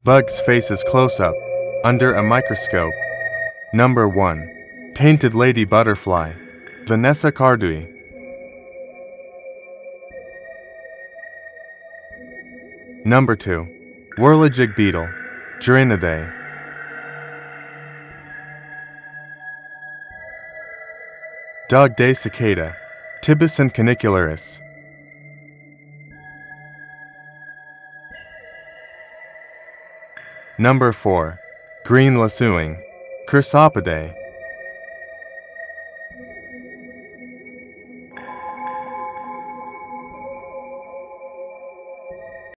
Bug's faces close-up, under a microscope. Number 1. Painted lady butterfly, Vanessa Cardui. Number 2. Whirligig beetle, Geranidae. Dog day cicada, Tibicin canicularis. Number 4. Green lassoing, Chrysopidae.